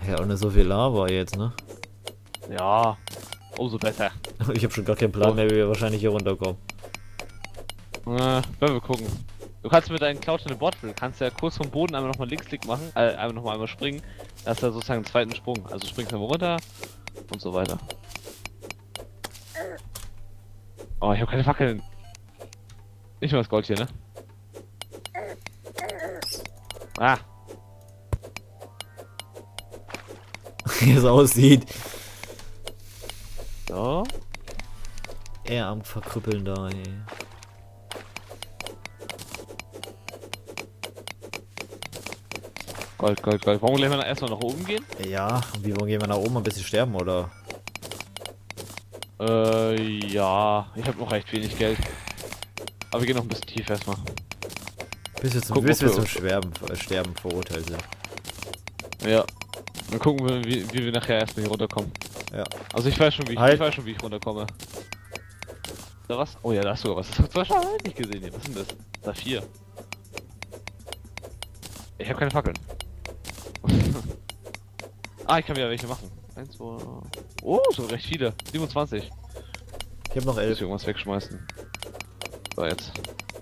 Ja, auch nicht so viel Lava jetzt, ne? Ja, umso besser. Ich habe schon gar keinen Plan mehr, wie wir wahrscheinlich hier runterkommen. Werden wir gucken. Du kannst mit deinen Cloud in den Bordwheel, kannst ja kurz vom Boden einmal nochmal Linksklick machen, einmal springen. Da hast du ja sozusagen einen zweiten Sprung. Also springst du einmal runter und so weiter. Oh, ich habe keine Fackeln. Nicht mehr das Gold hier, ne? Ah. Wie es aussieht. So. Er am Verkrüppeln da, ey. Gold, Gold, Gold. Wollen wir gleich mal erstmal nach oben gehen? Ja, und wie, wo gehen wir nach oben? Ein bisschen sterben, oder? Ja. Ich habe noch recht wenig Geld. Aber wir gehen noch ein bisschen tiefer erstmal. Bis wir zum, Gucken, bis wir ob wir- zum Sterben verurteilt sind. Ja. Dann gucken wir, wie wir nachher erstmal hier runterkommen. Ja. Also ich weiß schon, wie ich, Halt. ich weiß schon, wie ich runterkomme. Da was? Oh ja, da ist sogar was. Das hast du wahrscheinlich nicht gesehen hier. Was ist denn das? Da 4. Ich habe keine Fackeln. Ich kann wieder welche machen. 1, 2. Oh, so recht viele. 27. Ich habe noch Muss 11. irgendwas wegschmeißen. So, jetzt.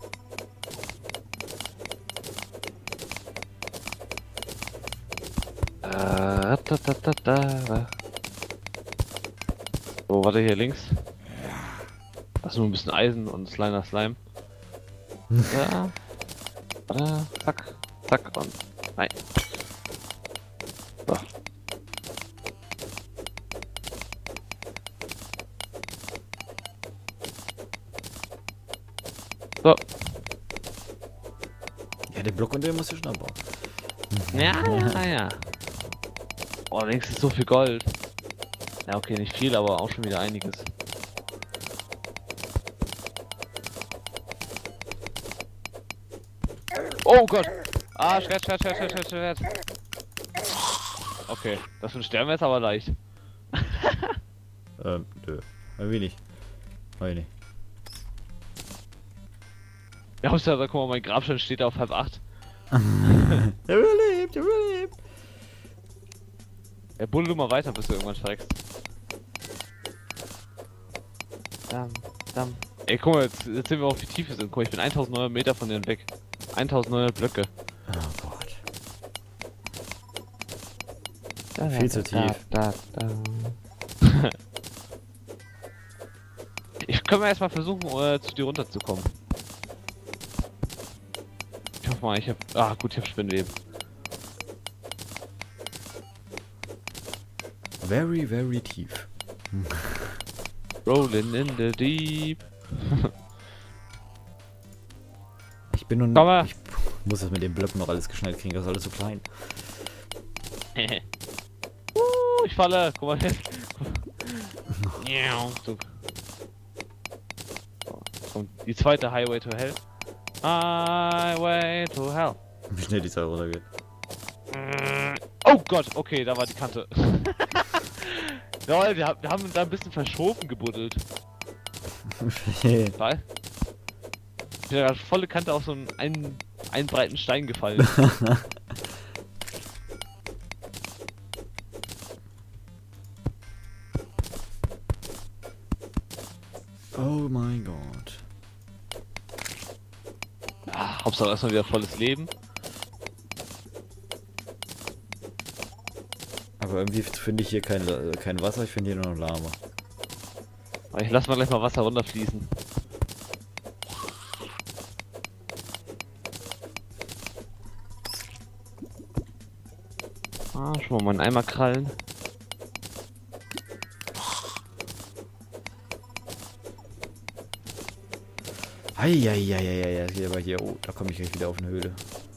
So, warte hier links. Das ist nur ein bisschen Eisen und kleiner Slime. Ja. Warte, zack, zack und. Nein. So. So. Ja, den Block unter dem musst du schon abbauen. Ja. Oh, links ist so viel Gold. Ja, okay, nicht viel, aber auch schon wieder einiges. Oh Gott! Schwert. Okay, das für ein Sterben ist aber leicht. Nö. Ein wenig. Weiß nicht. Ja, guck mal, mein Grabstein steht auf 7:30. Er überlebt, er überlebt. Ja, buddel du mal weiter, bis du irgendwann steigst. Dam. Ey, guck mal, jetzt sehen wir auch, wie tief wir sind. Guck mal, ich bin 1900 Meter von denen weg. 1900 Blöcke. Oh Gott. Viel zu tief. Ich kann mal erstmal versuchen, zu dir runterzukommen. Ich hoffe mal, ich hab. Ah, gut, ich hab Spinnweben. Very, very tief. Rolling in the deep. Ich bin nun. Komm mal. Ich muss das mit den Blöcken noch alles geschnallt kriegen, das ist alles so klein. Ich falle. Guck mal jetzt. So. So, kommt die zweite Highway to Hell. Highway to Hell. Wie schnell die Zahl runtergeht. Oh Gott, okay, da war die Kante. Ja, wir haben da ein bisschen verschoben gebuddelt. Weil ich bin ja gerade volle Kante auf so einen breiten Stein gefallen. Oh mein Gott. Hauptsache erstmal wieder volles Leben. Aber irgendwie finde ich hier kein Wasser, ich finde hier nur noch Lava. Aber ich lass mal gleich mal Wasser runterfließen. Schon mal meinen Eimer krallen. Eieieiei, hier aber hier. Oh, da komme ich gleich wieder auf eine Höhle.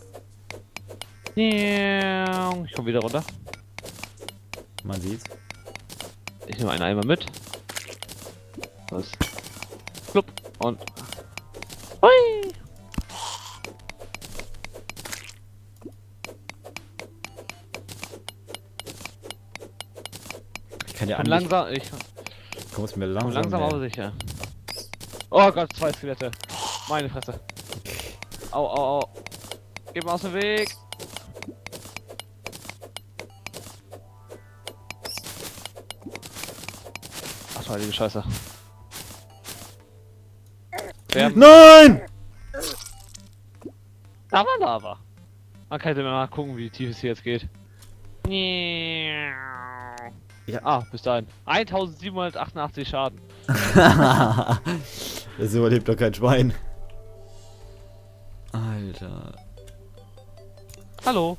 Ich komme wieder runter. Man sieht's. Ich nehme einen Eimer mit. Was? Plupp. Und. Hui! Ich kann ja Und langsam. Ich komm es mir komm langsam. langsam aber sicher. Oh Gott, 2 Skelette. Meine Fresse. Au. Geh mal aus dem Weg. Heilige Scheiße. Sterben. Nein! Da war Lava. Man kann ja mal gucken, wie tief es hier jetzt geht. Ja. Ah, bis dahin. 1788 Schaden. Das überlebt doch kein Schwein. Alter. Hallo.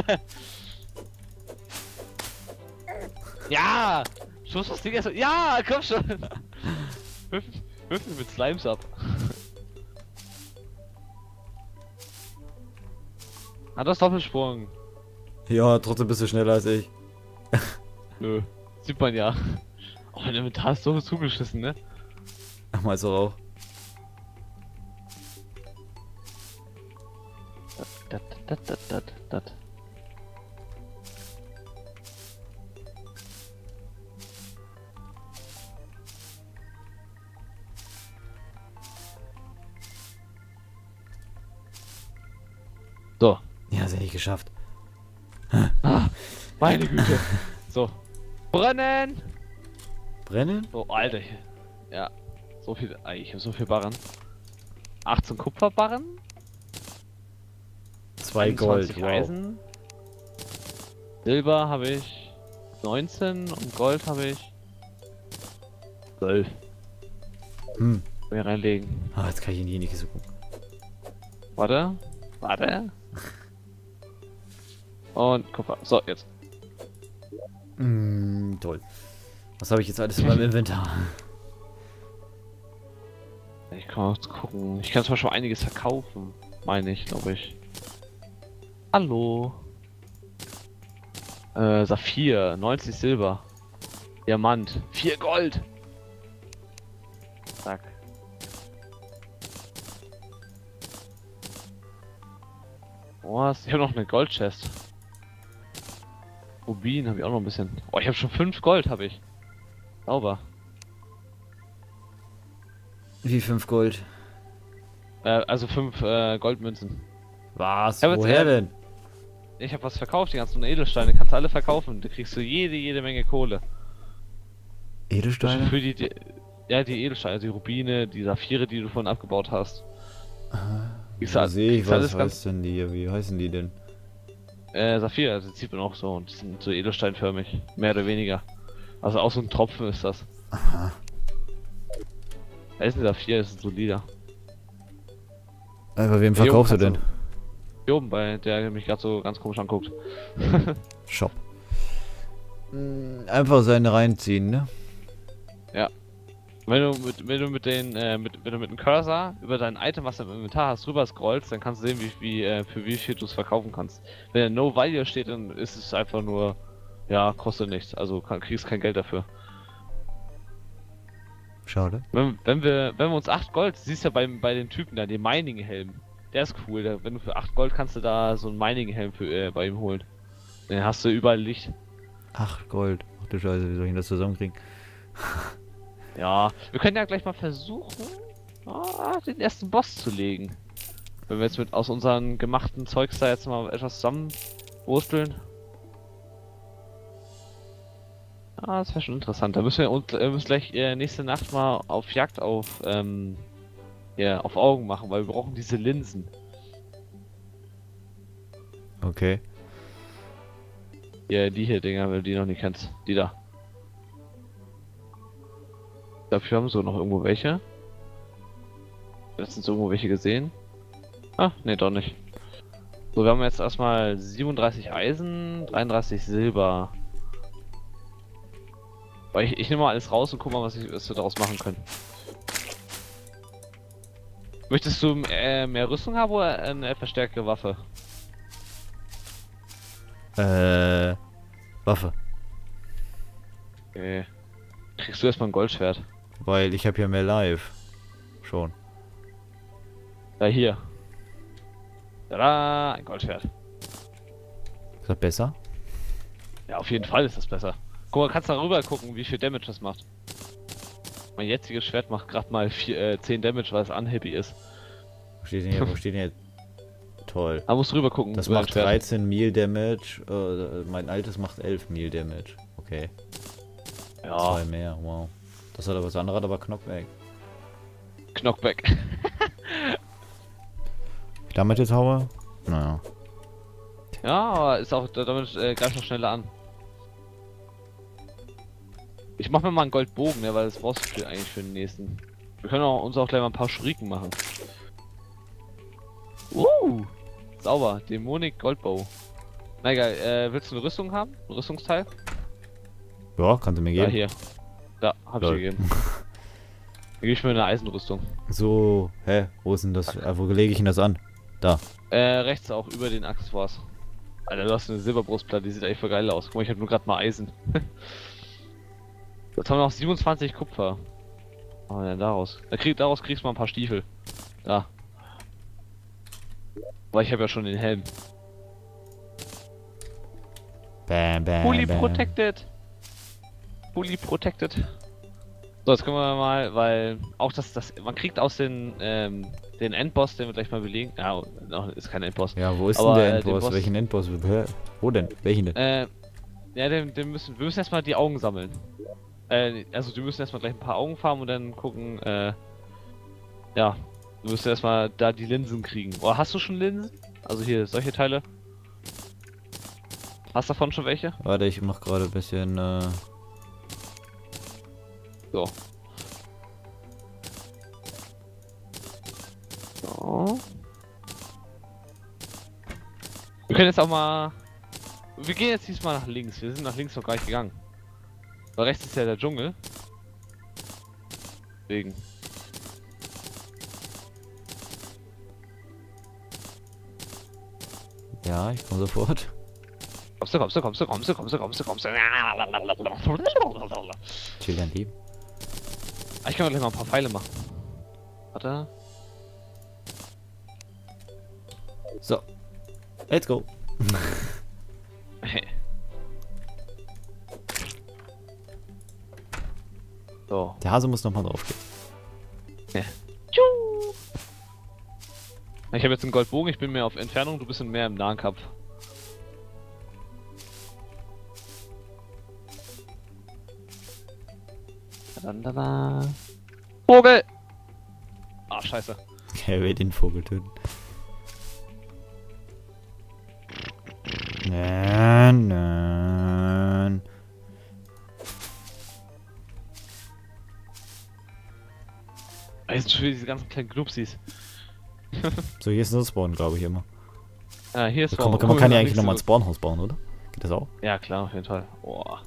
Ja! Schuss das Ding erst. Ja, komm schon! Wirf mich mit Slimes ab. Hat das Doppelsprung? Ja, trotzdem bist du schneller als ich. Nö. Sieht man ja. Oh, mein Inventar ist so zugeschissen, ne? Ach, mal so auch. Dat. So. Ja, sehr nicht geschafft. Ah, meine Güte. So. Brennen! Brennen? Oh, Alter. Ja. So viel. Ich habe so viel Barren. 18 Kupferbarren. 2 Gold. 21 Wow. Eisen. Silber habe ich 19 und Gold habe ich 12. Hm. Mir reinlegen. Ah, jetzt kann ich in die nicht so gucken. Warte. Und Kupfer. So, jetzt. Toll. Was habe ich jetzt alles in meinem Inventar? Ich kann mal gucken. Ich kann zum Beispiel einiges verkaufen. Meine ich, glaube ich. Hallo. Saphir, 90 Silber. Diamant, 4 Gold. Zack. Was? Ich habe noch eine Goldchest. Rubin habe ich auch noch ein bisschen. Oh, ich habe schon 5 Gold, habe ich. Sauber. Wie 5 Gold? Also 5 Goldmünzen. Was? Ja, Woher denn? Ich habe was verkauft, die ganzen Edelsteine. Kannst du alle verkaufen. Da kriegst du jede Menge Kohle. Edelsteine? Für die Edelsteine, die Rubine, die Saphire, die du vorhin abgebaut hast. Da sehe ich, was alles heißt denn die? Wie heißen die denn? Saphir, also sieht man auch so und die sind so edelsteinförmig, mehr oder weniger. Also auch so ein Tropfen ist das. Aha. Da ist ein Saphir, das ist ein solider. Aber wem Hier verkaufst du oben denn? Hier oben, bei der mich gerade so ganz komisch anguckt. Shop. Einfach seine reinziehen, ne? Ja. Wenn du mit dem Cursor über dein Item, was du im Inventar hast, rüber scrollst, dann kannst du sehen, für wie viel du es verkaufen kannst. Wenn der No Value steht, dann ist es einfach nur, ja, kostet nichts. Also kriegst kein Geld dafür. Schade. Wenn wir uns 8 Gold, siehst du ja bei den Typen da, den Mining-Helm. Der ist cool. Wenn du für 8 Gold kannst du da so einen Mining-Helm bei ihm holen. Dann hast du überall Licht. 8 Gold. Ach du Scheiße, wie soll ich das zusammenkriegen? Ja, wir können ja gleich mal versuchen, den ersten Boss zu legen. Wenn wir jetzt aus unseren gemachten Zeugs da jetzt mal etwas zusammenwursteln. Das wäre schon interessant. Da müssen wir müssen gleich nächste Nacht mal auf Jagd auf Augen machen, weil wir brauchen diese Linsen. Okay. Ja, die hier Dinger, wenn du die noch nicht kennst. Die da. Dafür haben sie noch irgendwo welche. Letztens irgendwo welche gesehen. Ah, ne, doch nicht. So, wir haben jetzt erstmal 37 Eisen, 33 Silber. Aber ich nehme mal alles raus und guck mal, was wir daraus machen können. Möchtest du mehr Rüstung haben oder eine verstärkte Waffe? Waffe. Okay. Kriegst du erstmal ein Goldschwert. Weil ich habe ja mehr Life. Schon. Ja, hier. Tada, ein Goldschwert. Ist das besser? Ja, auf jeden Fall ist das besser. Guck mal, kannst da rüber gucken, wie viel Damage das macht. Mein jetziges Schwert macht gerade mal 10 Damage, weil es unhappy ist. Wo steht denn hier? Wo steht denn hier? Toll. Da musst du rüber gucken. Das über macht dein Schwert. 13 Meal Damage. Mein altes macht 11 Meal Damage. Okay. Ja, 2 mehr. Wow. Das hat aber das andere, hat aber Knockback. Knockback. Ich damit jetzt haue? Naja. Ja, aber ist auch damit gleich noch schneller an. Ich mach mir mal einen Goldbogen, ne, weil das brauchst du eigentlich für den nächsten. Wir können uns auch gleich mal ein paar Schuriken machen. Sauber, Dämonik Goldbow. Na egal, willst du eine Rüstung haben? Ein Rüstungsteil? Ja, kannst du mir Ja, geben. hier. Da, hab ich dir gegeben. Dann gebe ich mir eine Eisenrüstung. So, hä? Wo ist denn das? Wo lege ich denn das an? Da. Rechts auch, über den Axtforce. Alter, du hast eine Silberbrustplatte, die sieht echt voll geil aus. Guck mal, ich hab nur gerade mal Eisen. Jetzt haben wir noch 27 Kupfer. Was haben wir denn daraus? Daraus kriegst du mal ein paar Stiefel. Da. Weil ich habe ja schon den Helm. Bam, bam, Fully bam. protected. Fully protected. So, jetzt können wir mal, weil auch man kriegt aus den Endboss, den wir gleich mal belegen. Ja, ist kein Endboss. Ja, wo ist Aber, denn der den Endboss? Boss- Welchen Endboss? Hä? Wo denn? Welchen denn? Ja, wir müssen erstmal die Augen sammeln. Also wir müssen erstmal gleich ein paar Augen farmen und dann gucken, ja, du musst erstmal da die Linsen kriegen. Oder hast du schon Linsen? Also hier, solche Teile? Hast davon schon welche? Warte, ich mach gerade ein bisschen, So. So. Wir können jetzt auch mal... Wir gehen jetzt diesmal nach links. Wir sind nach links noch gar nicht gegangen. Weil rechts ist ja der Dschungel. Deswegen. ja, ich komme sofort. Kommst du. Chill dein Leben. Ich kann doch gleich mal ein paar Pfeile machen. Warte. So. Let's go. So. Der Hase muss nochmal drauf gehen. Ich habe jetzt einen Goldbogen, ich bin mehr auf Entfernung, du bist mehr im Nahkampf. Vogel! Ah, scheiße. Er will den Vogel töten. Nein. Das sind schon wieder diese ganzen kleinen Knupsis. So, hier ist nur Spawn, glaube ich, immer. Ja, hier ist Man kann ja eigentlich nochmal ein Spawnhaus bauen, oder? Geht das auch? Ja, klar, auf jeden Fall. Boah.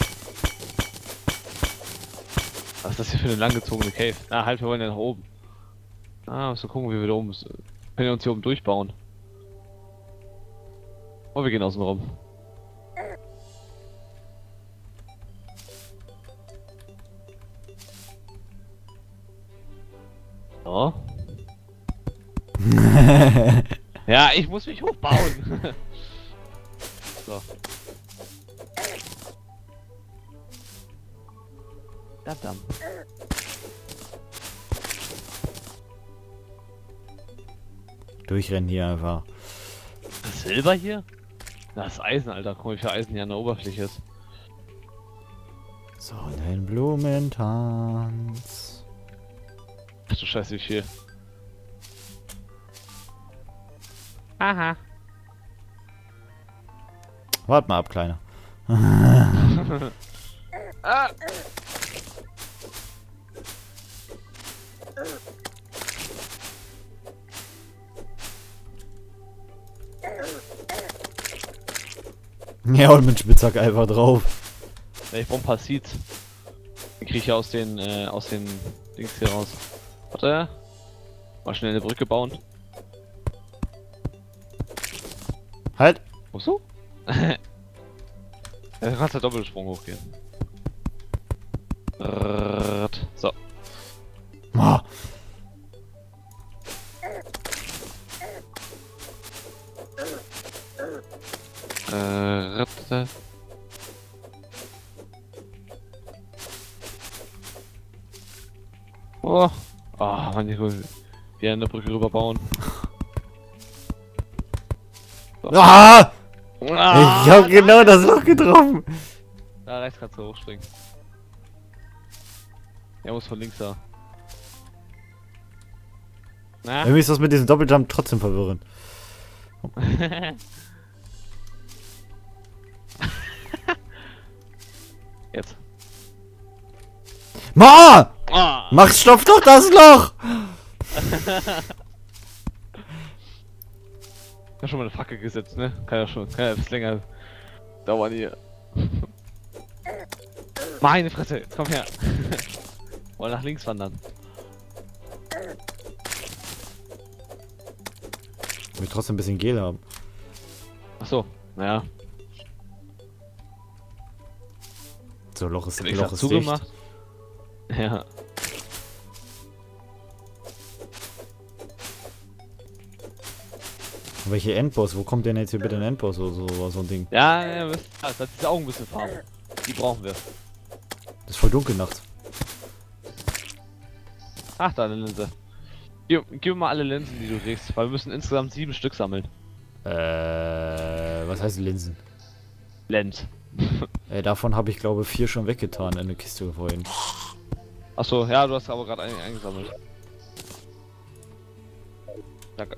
Was ist das hier für eine langgezogene Cave? Ah, halt, wir wollen ja nach oben. Ah, müssen wir gucken, wie wir da oben sind. Können wir uns hier oben durchbauen. Oh, wir gehen außen rum. So. Ja, ich muss mich hochbauen. So. Verdammt. Durchrennen hier einfach. Das Silber hier? Das ist Eisen, Alter. Guck mal, wie viel Eisen hier an der Oberfläche ist. So, dein Blumentanz. Ach du Scheiße, wie viel. Aha. Wart mal ab, Kleiner. Ah. Ja, und mit Spitzhack einfach drauf. Ja, ich brauch ein paar Seeds. Die krieg ich ja aus den Dings hier raus. Warte. Mal schnell eine Brücke bauen. Halt! Wo so? Ja, du kannst ja Doppelsprung hochgehen. So. Ah. Oh. Ah, Mann, ich will hier eine Brücke rüber bauen. So. Ah! Ah, Ich hab genau das Loch getroffen. Da rechts kannst du hochspringen. Er muss von links da. Na? Irgendwie ist das mit diesem Doppeljump trotzdem verwirrend. Jetzt. Ma! Ah! Mach, stopf doch das Loch! Ich hab schon mal eine Fackel gesetzt, ne? Kann ja etwas länger dauern hier. Meine Fresse, jetzt komm her. Wollen nach links wandern. Ich will trotzdem ein bisschen Gel haben. Achso, naja. So, Loch ist Extra dicht. zugemacht. Ja. Welche Endboss? Wo kommt denn jetzt hier bitte ein Endboss oder so ein Ding? Ja, ja, das hat diese Augen ein bisschen Farbe. Die brauchen wir. Das ist voll dunkel nachts. Ach, da eine Linse. Gib mir mal alle Linsen, die du kriegst, weil wir müssen insgesamt 7 Stück sammeln. Was heißt Linsen? Lens. Davon habe ich glaube 4 schon weggetan in der Kiste vorhin. Achso, ja, du hast aber gerade eingesammelt. Danke.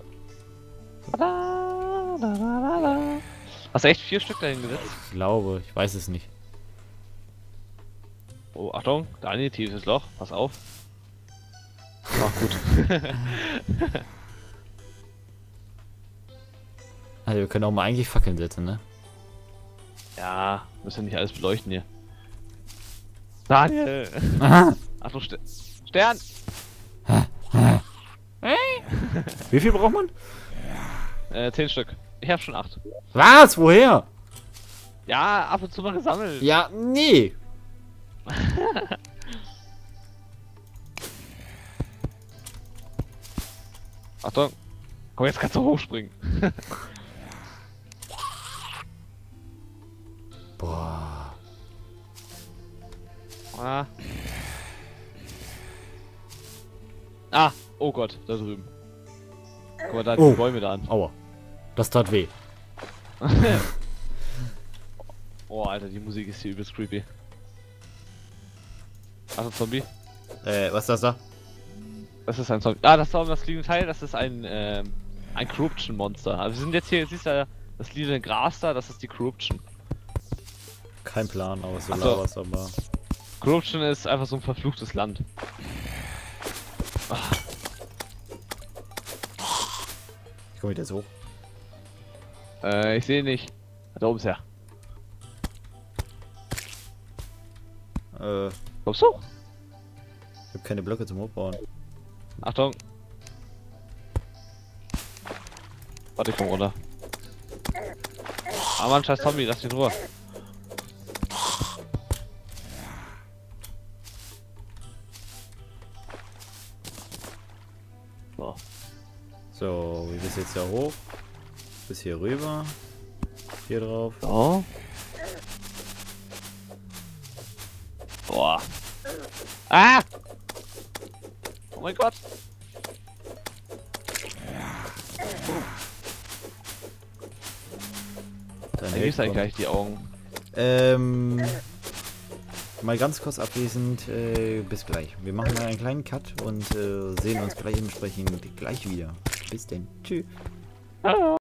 Hast du echt 4 Stück dahin gesetzt? Ich glaube, ich weiß es nicht. Oh, Achtung, da ein tiefes Loch, pass auf. Ach gut. Also wir können auch mal eigentlich Fackeln setzen, ne? Ja, müssen nicht alles beleuchten hier. Daniel! Aha. Achtung, Stern! Wie viel braucht man? 10 Stück. Ich hab schon 8. Was? Woher? Ja, ab und zu mal gesammelt. Ja, nee. Achtung. Komm, jetzt kannst du hochspringen. Boah. Oh Gott, da drüben. Guck mal, da Oh. die Bäume da an. Aua. Das tat weh. Oh, Alter, die Musik ist hier übelst creepy. Achtung, Zombie. Was ist das da? Das ist ein Zombie. Ah, das lila Teil, das ist ein Corruption Monster. Also wir sind jetzt hier, siehst du das lila Gras da, das ist die Corruption. Kein Plan, aber so Ach so. was, aber... Corruption ist einfach so ein verfluchtes Land. Ich komme wieder so hoch. Ich sehe nicht. Da oben ist er. Kommst du? Ich habe keine Blöcke zum Hochbauen. Achtung. Warte, ich komm runter. Ah Mann, scheiß Zombie, lass ihn in Ruhe. So. So, wie bist du jetzt da hoch? Bis hier rüber. Hier drauf. So. Boah. Ah! Oh mein Gott. Dann Da gibt's eigentlich gleich die Augen. Mal ganz kurz abwesend, bis gleich. Wir machen mal einen kleinen Cut und sehen uns gleich entsprechend gleich wieder. Bis denn. Tschüss. Hallo.